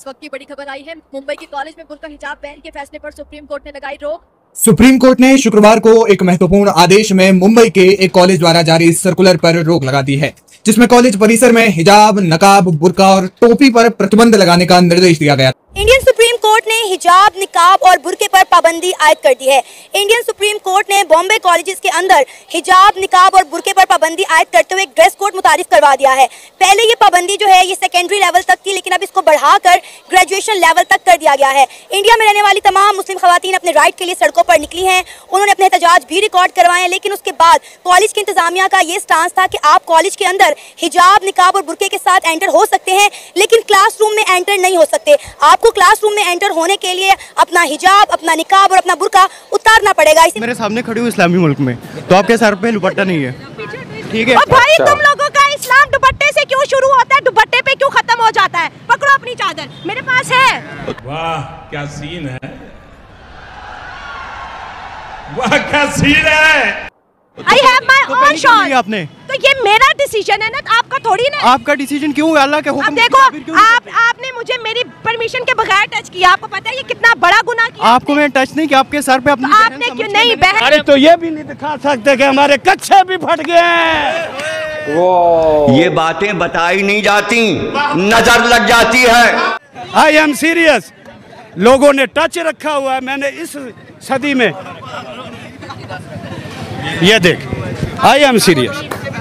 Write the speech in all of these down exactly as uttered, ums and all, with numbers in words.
इस वक्त की बड़ी खबर आई है। मुंबई के कॉलेज में बुर्का हिजाब बैन के फैसले पर सुप्रीम कोर्ट ने लगाई रोक। सुप्रीम कोर्ट ने शुक्रवार को एक महत्वपूर्ण आदेश में मुंबई के एक कॉलेज द्वारा जारी सर्कुलर पर रोक लगा दी है, जिसमें कॉलेज परिसर में हिजाब, नकाब, बुर्का और टोपी पर प्रतिबंध लगाने का निर्देश दिया गया। इंडियन सुप्रीम कोर्ट ने हिजाब, निकाब और बुर्के पर पाबंदी आयद कर दी है। इंडियन सुप्रीम कोर्ट ने बॉम्बे कॉलेजेस के अंदर हिजाब, निकाब और बुर्के पर पाबंदी आयद करते हुए एक ड्रेस कोड मुतारिफ करवा दिया है। पहले ये पाबंदी जो है ये सेकेंडरी लेवल तक थी, लेकिन अब इसको बढ़ाकर ग्रेजुएशन लेवल तक कर दिया गया है। इंडिया में रहने वाली तमाम मुस्लिम खवातीन अपने राइट के लिए सड़कों पर निकली हैं। उन्होंने अपने एहतजाज भी रिकॉर्ड करवाए हैं, लेकिन उसके बाद कॉलेज की इंतजामिया का ये स्टांस था कि आप कॉलेज के अंदर हिजाब, निकाब और बुर्के के साथ एंटर हो सकते हैं, लेकिन क्लासरूम में एंटर नहीं हो सकते। आपको क्लासरूम में एंटर होने के लिए अपना हिजाब, अपना निकाब और अपना बुर्का उतारना पड़ेगा। मेरे सामने खड़ी हूँ इस्लामी मुल्क में, तो आपके सर पे दुपट्टा नहीं है, ठीक है? भाई तुम लोगों का इस्लाम दुपट्टे से क्यों शुरू होता है, दुपट्टे पे क्यों खत्म हो जाता है? पकड़ो अपनी चादर, मेरे पास है। वाह क्या सीन है, वाह क्या सीन है। I have my तो own शॉट। आपने तो ये मेरा डिसीजन है ना, तो आपका थोड़ी ना। आपका डिसीजन क्यों है? अल्लाह के हुक्म। अब देखो आप आपने मुझे मेरी परमिशन के बगैर टच किया। आपको पता है ये कितना बड़ा गुनाह किया? आपको मैं टच नहीं किया, आपके सर पे अपनी तो आपने क्यों नहीं बहन? अरे तो ये भी नहीं दिखा सकते कि हमारे कच्चे भी फट गए हैं। वो ये बातें बताई नहीं जाती, नजर लग जाती है। I am serious. लोगों ने टच रखा हुआ है, मैंने इस सदी में ये देख, आई एम सीरियस।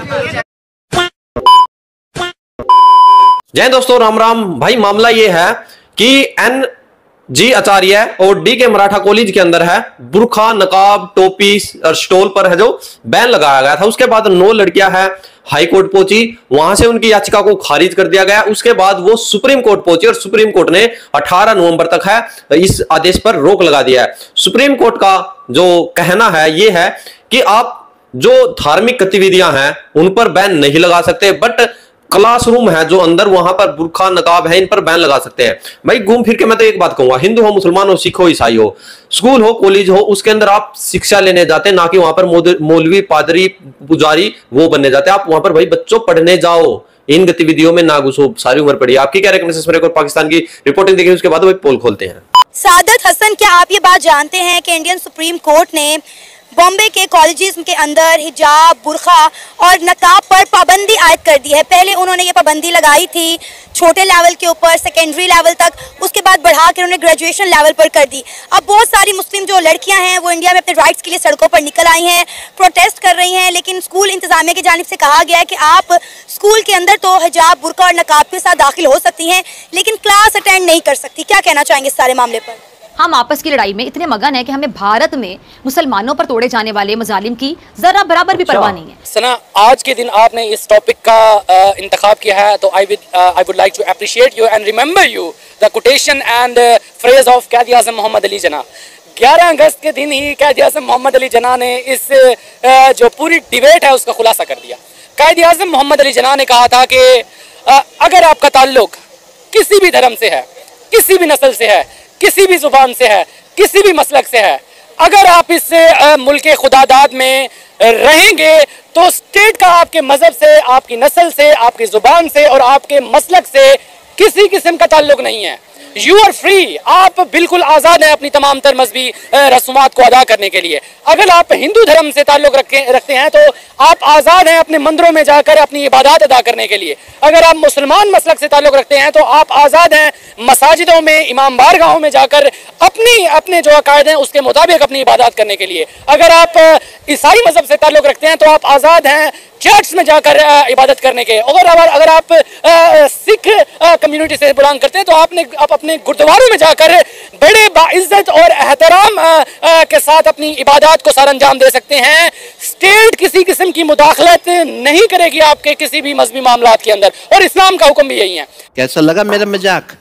जय दोस्तों, राम राम भाई। मामला ये है कि एन जी आचार्य और डी के मराठा कॉलेज के अंदर है बुर्खा, नकाब, टोपी और स्टोल पर है जो बैन लगाया गया था। उसके बाद नौ लड़कियां हैं हाई कोर्ट पहुंची, वहां से उनकी याचिका को खारिज कर दिया गया। उसके बाद वो सुप्रीम कोर्ट पहुंची और सुप्रीम कोर्ट ने अठारह नवंबर तक है इस आदेश पर रोक लगा दिया है। सुप्रीम कोर्ट का जो कहना है ये है कि आप जो धार्मिक गतिविधियां हैं उन पर बैन नहीं लगा सकते, बट क्लासरूम है जो अंदर, वहां पर बुर्खा, नकाब है, इन पर बैन लगा सकते हैं। भाई घूम फिर के मैं तो एक बात कहूंगा, हिंदू हो, मुसलमान हो, सिख हो, ईसाई हो, स्कूल हो, कॉलेज हो, उसके अंदर आप शिक्षा लेने जाते हैं, ना कि वहां पर मौलवी, पादरी, पुजारी वो बनने जाते हैं। आप वहां पर भाई बच्चों पढ़ने जाओ, इन गतिविधियों में ना घुसो। सारी उम्र पड़ी। आपकी क्या रिकमेंडेशन? पाकिस्तान की रिपोर्टिंग देखिए, उसके बाद भाई पोल खोलते हैं। सादत हसन, क्या आप ये बात जानते हैं कि इंडियन सुप्रीम कोर्ट ने बॉम्बे के कॉलेजेस के अंदर हिजाब, बुर्खा और नकाब पर पाबंदी आयद कर दी है? पहले उन्होंने ये पाबंदी लगाई थी छोटे लेवल के ऊपर, सेकेंडरी लेवल तक, उसके बाद बढ़ा कर उन्होंने ग्रेजुएशन लेवल पर कर दी। अब बहुत सारी मुस्लिम जो लड़कियां हैं वो इंडिया में अपने राइट्स के लिए सड़कों पर निकल आई हैं, प्रोटेस्ट कर रही हैं, लेकिन स्कूल इंतजामिया की जानिब से कहा गया है कि आप स्कूल के अंदर तो हिजाब, बुर्का और नकाब के साथ दाखिल हो सकती हैं, लेकिन क्लास अटेंड नहीं कर सकती। क्या कहना चाहेंगे इस सारे मामले पर? हम आपस की लड़ाई में इतने मगन है कि हमें भारत में मुसलमानों पर तोड़े जाने वाले मजालिम की जरा बराबर भी परवाह नहीं है। सना, आज के दिन आपने इस टॉपिक का इंतखाब किया है, तो I with I would like to appreciate you and remember you the quotation and phrase of Quaid Azam Mohammad Ali Jinnah. ग्यारह अगस्त के दिन ही कायद आज़म मोहम्मद अली जिन्ना ने इस uh, जो पूरी डिबेट है उसका खुलासा कर दिया। कायद आज़म मोहम्मद अली जिन्ना ने कहा था कि uh, अगर आपका ताल्लुक किसी भी धर्म से है, किसी भी नस्ल से है, किसी भी जुबान से है, किसी भी मसलक से है, अगर आप इस मुल्क के खुदादाद में रहेंगे तो स्टेट का आपके मजहब से, आपकी नस्ल से, आपकी जुबान से और आपके मसलक से किसी किस्म का ताल्लुक नहीं है। यू आर फ्री, आप बिल्कुल आज़ाद हैं अपनी तमाम तर मजहबी रस्मात को अदा करने के लिए। अगर आप हिंदू धर्म से ताल्लुक रखे रखते हैं तो आप आज़ाद हैं अपने मंदिरों में जाकर अपनी इबादत अदा करने के लिए। अगर आप मुसलमान मसलक से ताल्लुक रखते हैं तो आप आज़ाद हैं मसाजिदों में, इमाम बारगाहों में जाकर अपनी अपने जो अकायद हैं उसके मुताबिक अपनी इबादत करने के लिए। अगर आप ईसाई मजहब से ताल्लुक रखते हैं तो आप आज़ाद हैं चर्च में जाकर इबादत करने के। अगर अगर आप सिख कम्युनिटी से बिलोंग करते हैं तो आपने आप अपने गुरुद्वारों में जाकर बड़े बाइज्जत और एहतराम के साथ अपनी इबादत को सरअंजाम दे सकते हैं। स्टेट किसी किस्म की मुदाखलत नहीं करेगी आपके किसी भी मजहबी मामलात के अंदर, और इस्लाम का हुक्म भी यही है। कैसा लगा मेरा मजाक?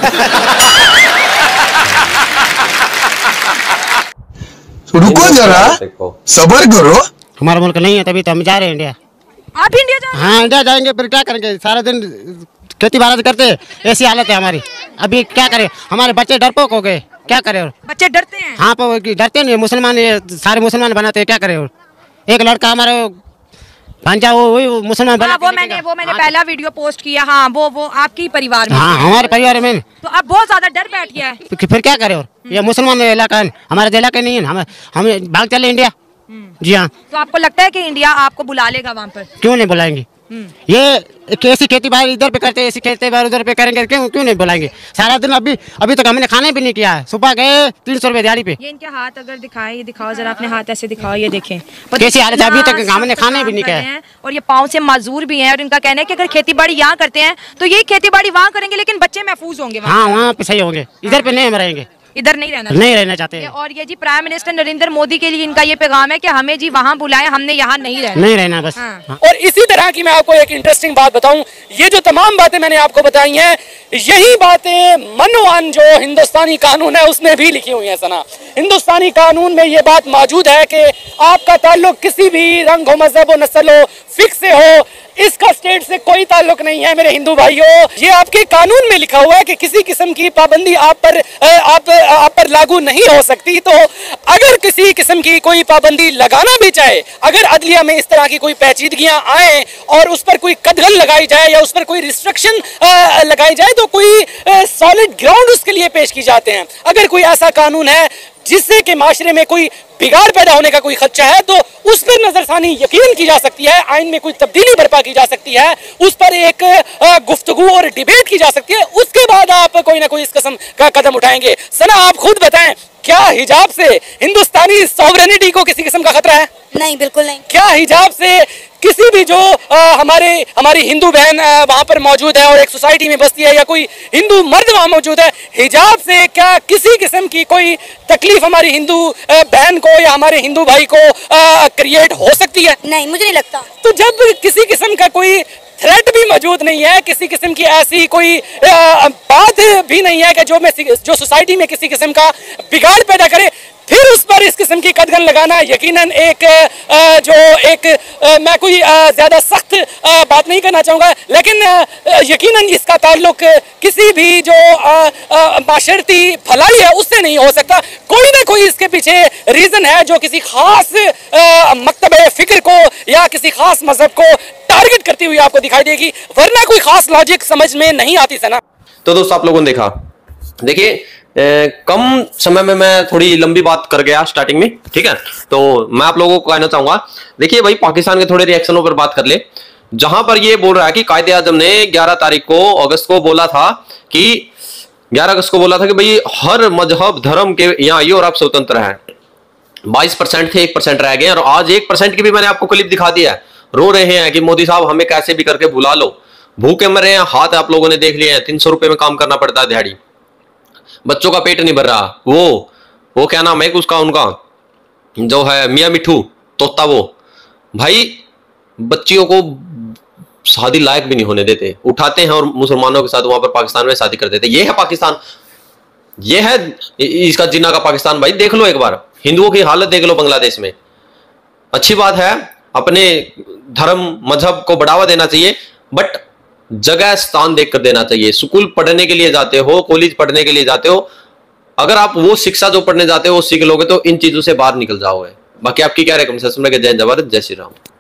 रुको जरा, सब्र करो। हमारा मुल्क नहीं है तभी तो हम जा रहे हैं इंडिया। आप इंडिया जा? हाँ इंडिया जाएंगे, फिर क्या करेंगे? सारा दिन खेती बाड़ी करते, ऐसी हालत है हमारी। अभी क्या करें, हमारे बच्चे डरपोक हो गए, क्या करें? और बच्चे डरते हैं? हाँ पर डरते नहीं, मुसलमान ये सारे मुसलमान बनाते हैं, क्या करें? और एक लड़का हमारा भांजा वो वही मुसलमान बना हाँ, वो मैंने वो मैंने पहला वीडियो पोस्ट किया। हाँ वो वो आपके परिवार में। हाँ हमारे परिवार में। तो अब बहुत ज्यादा डर बैठ गया है। तो फिर क्या करे? और ये मुसलमान इलाका है, हमारे इलाका नहीं है। हम हम भाग चले इंडिया। जी हाँ। तो आपको लगता है कि इंडिया आपको बुला लेगा वहाँ पर? क्यों नहीं बुलाएंगे? ये कैसी खेती बाड़ी इधर पे करते हैं, ऐसी खेती बाड़ी उधर पे करेंगे, क्यों क्यों नहीं बुलाएंगे? सारा दिन अभी अभी तक हमने खाने भी नहीं किया है। सुबह गए तीन सौ रुपए दिहाड़ी पे। ये इनके हाथ अगर दिखाएं, ये दिखाओ जरा, अपने हाथ ऐसे दिखाओ, ये देखें कैसी हालत है। अभी तक हमने खाने भी नहीं किया और ये पाँव से माजूर भी हैं। और इनका कहना है कि अगर खेती बाड़ी यहाँ करते हैं तो यही खेती बाड़ी वहाँ करेंगे, लेकिन बच्चे महफूज होंगे। हाँ वहाँ पे सही होंगे, इधर पे नहीं हम रहेंगे, इधर नहीं रहना नहीं रहना चाहते हैं। और ये जी प्राइम मिनिस्टर नरेंद्र मोदी के लिए इनका ये पैगाम है कि हमें जी वहाँ बुलाएं, हमने यहाँ नहीं रहना, नहीं रहना बस। हाँ। हाँ। और इसी तरह की मैं आपको एक इंटरेस्टिंग बात बताऊं, ये जो तमाम बातें मैंने आपको बताई हैं, यही बातें मनवान जो हिंदुस्तानी कानून है उसमें भी लिखी हुई है। सना, हिंदुस्तानी कानून में ये बात मौजूद है कि आपका ताल्लुक किसी भी रंग हो, मजहब हो, नस्ल हो, फिक्स से हो, इसका स्टेट से कोई ताल्लुक नहीं है मेरे हिंदू भाइयों। ये आपके कानून में लिखा हुआ है कि किसी किस्म की पाबंदी आप पर आप आप पर लागू नहीं हो सकती। तो अगर किसी किस्म की कोई पाबंदी लगाना भी चाहे, अगर अदलिया में इस तरह की कोई पेचीदगियां आए और उस पर कोई कदगल लगाई जाए या उस पर कोई रिस्ट्रिक्शन लगाई जाए, तो कोई सॉलिड ग्राउंड उसके लिए पेश की जाते हैं। अगर कोई ऐसा कानून है जिससे कि माशरे में कोई बिगाड़ पैदा होने का कोई खदशा है, तो उस पर नजरसानी यकीन की जा सकती है, आइन में कोई तब्दीली बर्पा की जा सकती है, उस पर एक गुफ्तगू और डिबेट की जा सकती है। उसके बाद आप कोई ना कोई इस किस्म का कदम उठाएंगे। सना, आप खुद बताएं, क्या हिजाब से हिंदुस्तानी सॉवरेनिटी को किसी किस्म का खतरा है? नहीं, बिल्कुल नहीं। क्या हिजाब से किसी भी जो आ, हमारे हमारी हिंदू बहन वहाँ पर मौजूद है और एक सोसाइटी में बसती है, या कोई हिंदू मर्द वहाँ मौजूद है, हिजाब से क्या किसी किस्म की कोई तकलीफ हमारी हिंदू बहन को या हमारे हिंदू भाई को आ, क्रिएट हो सकती है? नहीं, मुझे नहीं लगता। तो जब किसी किस्म का कोई थ्रेट भी मौजूद नहीं है, किसी किस्म की ऐसी कोई आ, बात भी नहीं है कि जो में जो सोसाइटी में किसी किस्म का बिगाड़ पैदा करे, फिर उस पर इस किस्म की कदगन लगाना यकीनन एक आ, जो एक आ, मैं कोई ज्यादा सख्त बात नहीं करना चाहूँगा, लेकिन आ, यकीनन इसका ताल्लुक किसी भी जो माशरती भलाई है उससे नहीं हो सकता। कोई ना कोई इसके पीछे रीजन है जो किसी खास मकतब फिक्र को या किसी खास मजहब को टारगेट करती हुई आपको दिखाई देगी, वरना कोई खास लॉजिक समझ में नहीं आती। सना, तो दोस्तों आप लोगों ने देखा, देखिए कम समय में मैं थोड़ी लंबी बात कर गया स्टार्टिंग में, ठीक है। तो मैं आप लोगों को कहना चाहूंगा, देखिए भाई पाकिस्तान के थोड़े रिएक्शनों पर बात कर ले, जहां पर ये बोल रहा है कि कायदे आजम ने ग्यारह तारीख को अगस्त को बोला था कि ग्यारह अगस्त को बोला था कि भाई हर मजहब धर्म के यहाँ ये और आप स्वतंत्र है। बाईस परसेंट थे, एक परसेंट रह गए, और आज एक परसेंट की भी मैंने आपको क्लिप दिखा दिया है। रो रहे हैं कि मोदी साहब हमें कैसे भी करके बुला लो, भूखे मर रहे हैं, हाथ आप लोगों ने देख लिए हैं, तीन सौ रुपए में काम करना पड़ता है दिहाड़ी, बच्चों का पेट नहीं भर रहा। वो वो क्या नाम है उसका, उनका जो है मियाँ मिठू तोता, वो भाई बच्चियों को शादी लायक भी नहीं होने देते, उठाते हैं और मुसलमानों के साथ वहां पर पाकिस्तान में शादी कर देते। ये है पाकिस्तान, ये है इसका जिन्ना का पाकिस्तान। भाई देख लो एक बार, हिंदुओं की हालत देख लो बांग्लादेश में। अच्छी बात है, अपने धर्म मजहब को बढ़ावा देना चाहिए, बट जगह स्थान देखकर देना चाहिए। स्कूल पढ़ने के लिए जाते हो, कॉलेज पढ़ने के लिए जाते हो, अगर आप वो शिक्षा जो पढ़ने जाते हो वो सीख लोगे तो इन चीजों से बाहर निकल जाओगे। बाकी आपकी क्या रिकमेंडेशन है? जय जय भारत, जय श्री राम।